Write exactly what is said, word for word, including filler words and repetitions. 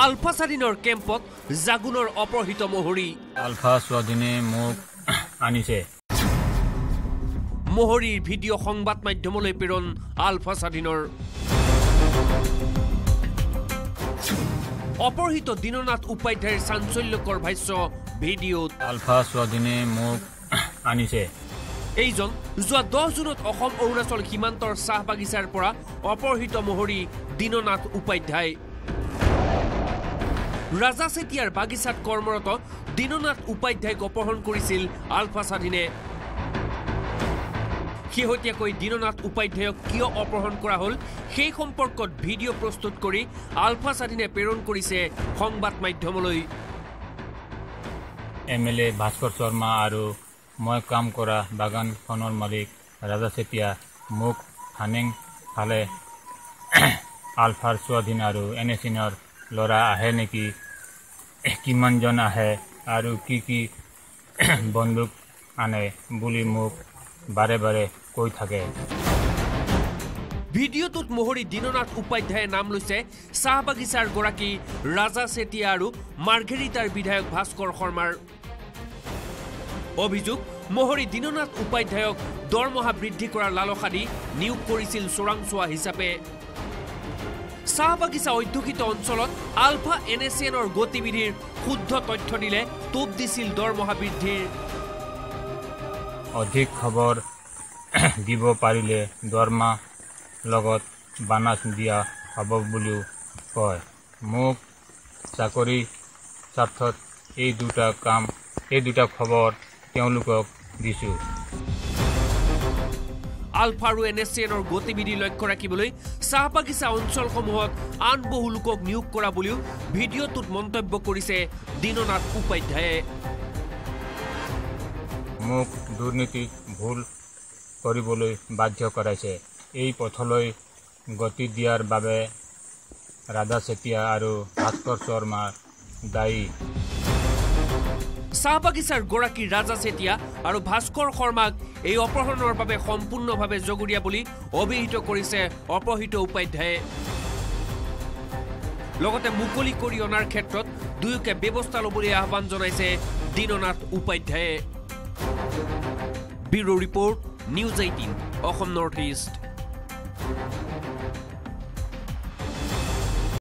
আলফা স্বাধীনৰ কেম্পত জাগুনৰ অপহৃত মহৰী আলফা স্বাধীনে মোক আনিছে মহৰীৰ ভিডিঅ' সংবাদ মাধ্যমলৈ প্ৰেৰণ আলফা স্বাধীনৰ অপহৃত দীননাথ উপাধ্যায়ৰ চাঞ্চল্যকৰ ভাষ্য ভিডিঅ'ত আলফা স্বাধীনে মোক আনিছে এইজন যোৱা দহ জুনত অসম অৰুণাচল সীমান্তৰ চাহ বাগিচাৰ পৰা অপহৃত মহৰী দীননাথ উপাধ্যায় ৰাজা চেতিয়াৰ বাগিচাত কৰ্মৰত দীননাথ উপাধ্যায়ক অপহৰণ কৰিছিল আলফা স্বাধীনে শেহতীয়াকৈ দীননাথ উপাধ্যায়ক কিয় অপহৰণ কৰা হ'ল সেই সম্পৰ্কত ভিডিঅ' প্ৰস্তুত কৰি আলফা স্বাধীনে প্ৰেৰণ কৰিছে সংবাদ মাধ্যমলৈ M L A Bhaskar Sharma আৰু মই কাম কৰা বাগানখনৰ মালিক ৰাজা চেতিয়া মোক হানেং ফালে আলফাৰ স্বাধীন আৰু এনে চিনৰ ল'ৰা আহে নেকি কিমানজন আহে আৰু কি কি বন্দুক আনে বুলি মোক বাৰে বাৰে কৈ থাকে ভিডিঅ'টোত মহৰী দীননাথ উপাধ্যায়ে নাম লৈছে চাহ বাগিচাৰ গৰাকী ৰাজা চেতিয়া আৰু মাৰ্ঘেৰিটাৰ বিধায়ক ভাস্কৰ শৰ্মাৰ অভিযোগ মহৰী দীননাথ উপাধ্যায়ক দৰমহা বৃদ্ধি কৰাৰ লালসা দি নিয়োগ কৰিছিল চোৰাংচোৱা হিচাপে চাহ বাগিচা অধ্যুষিত অঞ্চলত আলফা এন এছ এনৰ গতিবিধিৰ শুদ্ধ তথ্য দিলে টোপ দিছিল দৰমহা বৃদ্ধিৰ অধিক খবৰ দিব পাৰিলে দৰমহা লগত বানাচ দিয়া হ'ব বুলিও কয় মোক চাকৰি স্বাৰ্থত এই দুটা কাম এই দুটা খবৰ তেওঁলোকক দিছোঁ আলফা আৰু এন এছ এনৰ গতিবিধি লক্ষ্য ৰাখিবলৈ চাহ বাগিচা অঞ্চলসমূহত আন বহু লোকক নিয়োগ কৰা বুলিও ভিডিঅ'টোত মন্তব্য কৰিছে দীননাথ উপাধ্যায়ে মোক দুৰ্নীতি ভুল কৰিবলৈ বাধ্য কৰাইছে এই পথলৈ গতি দিয়াৰ বাবে ৰাজা চেতিয়া আৰু ভাস্কৰ শৰ্মা দায়ী চাহ বাগিচাৰ গৰাকী ৰাজা চেতিয়া আৰু ভাস্কৰ শৰ্মাক এই অপহৰণৰ বাবে সম্পূৰ্ণভাৱে জগৰীয়া বুলি অভিহিত কৰিছে অপহৃত উপাধ্যায়ে লগতে মুকলি কৰি অনাৰ ক্ষেত্ৰত দুয়োকে ব্যৱস্থা ল'বলৈ আহ্বান জনাইছে দীননাথ উপাধ্যায়ে bureau report news eighteen Assam north east